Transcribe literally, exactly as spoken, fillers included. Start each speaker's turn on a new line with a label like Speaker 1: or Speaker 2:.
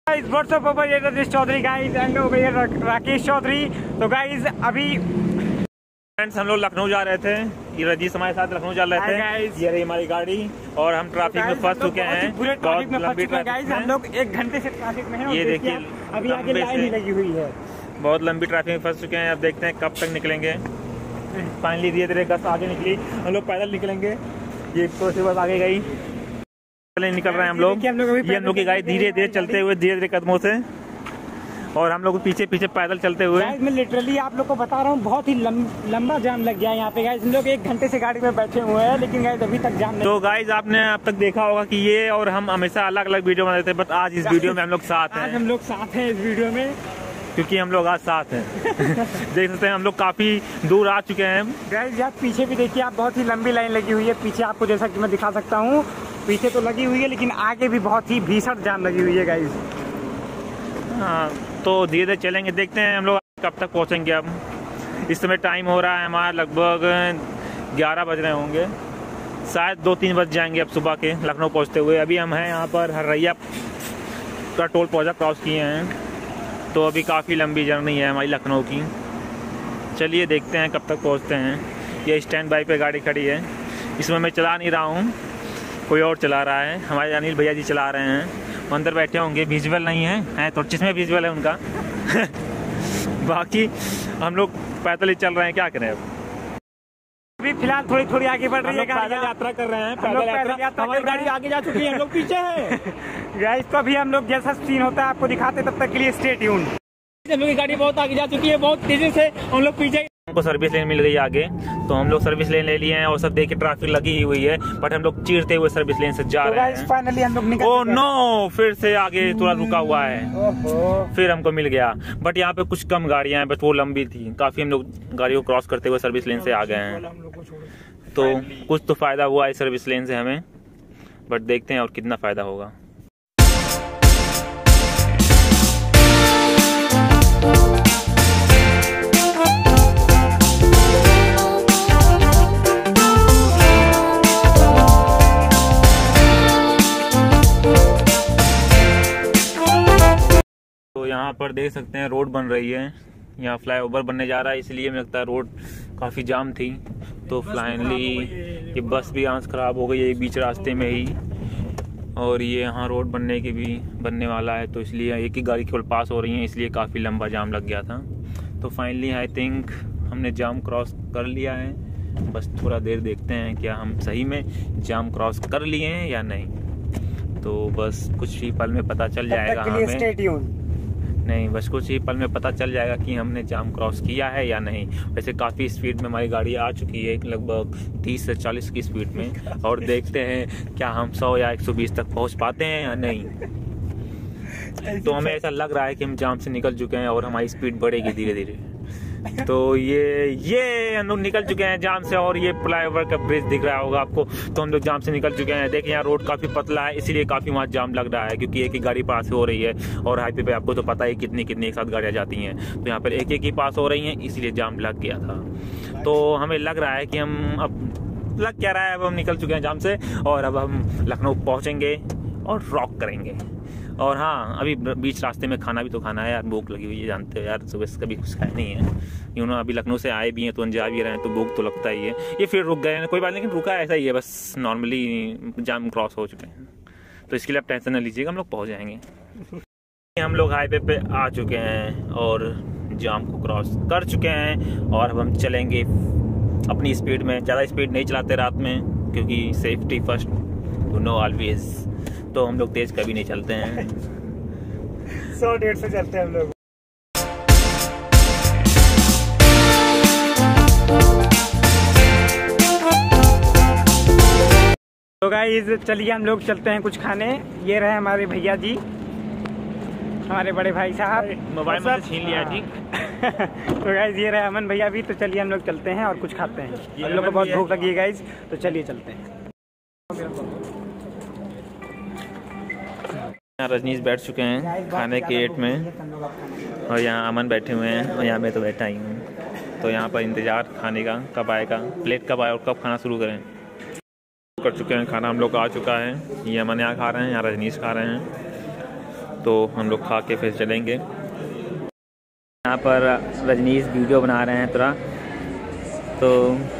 Speaker 1: WhatsApp पर ये Rajneesh Chaudhary guys and Rakesh Chaudhary. तो गाइस अभी
Speaker 2: फ्रेंड्स हम लोग लखनऊ जा रहे थे, ये रजनीश हमारे साथ लखनऊ जा रहे थे। ये रही हमारी गाड़ी और हम ट्रैफिक में फंस चुके हैं, बहुत लंबी ट्रैफिक।
Speaker 1: हम लोग एक घंटे से ट्रैफिक में हैं।
Speaker 2: ये देखिए
Speaker 1: अभी आगे लाइन ही लगी हुई है,
Speaker 2: बहुत लंबी ट्रैफिक में फंस चुके हैं। अब देखते हैं कब तक निकलेंगे। फाइनली धीरे धीरे बस आगे निकली, हम लोग पैदल निकलेंगे। ये तो से बस आगे गई, निकल रहे हैं हम लोग। ये हम लोग की गाड़ी धीरे धीरे चलते हुए, धीरे धीरे कदमों से, और हम लोग पीछे पीछे पैदल चलते हुए।
Speaker 1: मैं लिटरली आप लोग को बता रहा हूँ, बहुत ही लंबा जाम लग गया है यहाँ पे गाइस। हम लोग एक घंटे से गाड़ी में बैठे हुए हैं, लेकिन गाइस अभी तक जाम नहीं।
Speaker 2: तो गाइस आपने अब तक देखा होगा कि ये और हम हमेशा अलग अलग वीडियो बनाते थे, बट आज इस वीडियो में हम लोग साथ हैं।
Speaker 1: आज हम लोग साथ हैं इस वीडियो में,
Speaker 2: क्योंकि हम लोग आज साथ हैं। देख सकते हैं हम लोग काफी दूर आ चुके हैं
Speaker 1: गाइस। आप पीछे भी देखिए, आप बहुत ही लंबी लाइन लगी हुई है पीछे, आपको जैसा कि मैं दिखा सकता हूँ। पीछे तो लगी हुई है, लेकिन आगे भी बहुत ही भीषण जाम लगी हुई है गाइस।
Speaker 2: हाँ, तो धीरे धीरे चलेंगे, देखते हैं हम लोग कब तक पहुंचेंगे। अब इस समय टाइम हो रहा है हमारा लगभग ग्यारह बज रहे होंगे, शायद दो तीन बज जाएंगे अब सुबह के लखनऊ पहुंचते हुए। अभी हम हैं यहाँ पर हरैया का टोल प्लाजा क्रॉस किए हैं, तो अभी काफ़ी लंबी जर्नी है हमारी लखनऊ की। चलिए देखते हैं कब तक पहुँचते हैं। ये स्टैंड बाई पे गाड़ी खड़ी है, इसमें मैं चला नहीं रहा हूँ, कोई और चला रहा है। हमारे अनिल भैया जी चला रहे हैं, अंदर बैठे होंगे, विजुअल नहीं है, है तो जिसमें विजुअल है उनका। बाकी हम लोग पैदल ही चल रहे हैं, क्या करें अब।
Speaker 1: अभी फिलहाल थोड़ी थोड़ी आगे बढ़ रही है,
Speaker 2: पैदल यात्रा कर रहे हैं। पैदल यात्रा हमारी गाड़ी आगे जा चुकी है, हम लोग पीछे हैं
Speaker 1: गाइस। तो अभी हम लोग जैसा सीन होता है आपको दिखाते, तब तक के लिए स्टे ट्यून।
Speaker 2: हम लोग की गाड़ी बहुत आगे जा चुकी है, बहुत तेजी से हम लोग पीछे। हमको सर्विस लेन मिल गई आगे, तो हम लोग सर्विस लेन ले लिए हैं, और सब देखिए ट्रैफिक लगी ही हुई है, बट हम लोग चीरते हुए सर्विस लेन से जा
Speaker 1: तो
Speaker 2: रहे हैं।
Speaker 1: फाइनली हम लोग निकल
Speaker 2: ओह नो, फिर से आगे थोड़ा रुका हुआ है, फिर हमको मिल गया। बट यहाँ पे कुछ कम गाड़ियां हैं, बट वो लंबी थी काफी। हम लोग गाड़ी को क्रॉस करते हुए सर्विस लेन से आ गए हैं, तो कुछ तो फायदा हुआ है सर्विस लेन से हमें, बट देखते हैं और कितना फायदा होगा। तो यहाँ पर देख सकते हैं रोड बन रही है, यहाँ फ्लाईओवर बनने जा रहा है, इसलिए मुझे लगता है रोड काफ़ी जाम थी। तो फाइनली ये बस भी आंच ख़राब हो गई है बीच रास्ते में ही, और ये यहाँ रोड बनने की भी बनने वाला है, तो इसलिए एक ही गाड़ी केवल पास हो रही है, इसलिए काफ़ी लंबा जाम लग गया था। तो फाइनली आई थिंक हमने जाम क्रॉस कर लिया है, बस थोड़ा देर देखते हैं क्या हम सही में जाम क्रॉस कर लिए हैं या नहीं। तो बस कुछ ही पल में पता चल जाएगा हमें। नहीं, बस कुछ ही पल में पता चल जाएगा कि हमने जाम क्रॉस किया है या नहीं। वैसे काफ़ी स्पीड में हमारी गाड़ी आ चुकी है, लगभग तीस से चालीस की स्पीड में, और देखते हैं क्या हम सौ या एक सौ बीस तक पहुंच पाते हैं या नहीं। तो हमें ऐसा लग रहा है कि हम जाम से निकल चुके हैं और हमारी स्पीड बढ़ेगी धीरे धीरे। तो ये ये हम लोग निकल चुके हैं जाम से, और ये फ्लाईओवर का ब्रिज दिख रहा होगा आपको, तो हम लोग जाम से निकल चुके हैं। देखिए यहाँ रोड काफ़ी पतला है, इसीलिए काफ़ी वहाँ जाम लग रहा है, क्योंकि एक ही गाड़ी पास हो रही है, और हाईवे पे आपको तो पता है कितनी कितनी एक साथ गाड़ियाँ जाती हैं, तो यहाँ पर एक एक ही पास हो रही हैं, इसीलिए जाम लग गया था। तो हमें लग रहा है कि हम अब लग क्या रहा है, अब हम निकल चुके हैं जाम से, और अब हम लखनऊ पहुँचेंगे और रॉक करेंगे। और हाँ, अभी बीच रास्ते में खाना भी तो खाना है यार, भूख लगी हुई है, जानते हो यार, सुबह से कभी कुछ खाया नहीं है। यूँ ना अभी लखनऊ से आए भी हैं, तो जा भी रहे हैं, तो भूख तो लगता ही है। ये फिर रुक गए हैं, कोई बात नहीं, लेकिन रुका ऐसा ही है, बस नॉर्मली जाम क्रॉस हो चुके हैं, तो इसके लिए आप टेंशन न लीजिएगा, हम लोग पहुँच जाएंगे। हम लोग हाईवे पे आ चुके हैं और जाम को क्रॉस कर चुके हैं, और अब हम चलेंगे अपनी स्पीड में। ज़्यादा स्पीड नहीं चलाते रात में, क्योंकि safety first, you know always. तो हम लोग तेज कभी नहीं चलते हैं,
Speaker 1: सौ डेढ़ सौ चलते हैं हम लोग। तो गाइस चलिए हम लोग चलते हैं कुछ खाने। ये रहे हमारे भैया जी, हमारे बड़े भाई साहब।
Speaker 2: मोबाइल में छीन लिया जी।
Speaker 1: तो गाइस ये रहे अमन भैया भी, तो चलिए हम लोग चलते हैं और कुछ खाते हैं। हम लोग को बहुत भूख लगी है गाइस, तो चलिए चलते हैं।
Speaker 2: यहाँ रजनीश बैठ चुके हैं खाने के एट में, और यहाँ अमन बैठे हुए हैं, और यहाँ मैं तो बैठा ही हूँ। तो यहाँ पर इंतज़ार खाने का, कब आएगा, प्लेट कब आए और कब खाना शुरू करें। कर चुके हैं खाना, हम लोग का आ चुका है। ये अमन यहाँ खा रहे हैं, यहाँ रजनीश खा रहे हैं। तो हम लोग खा के फिर चलेंगे। यहाँ पर रजनीश वीडियो बना रहे हैं थोड़ा, तो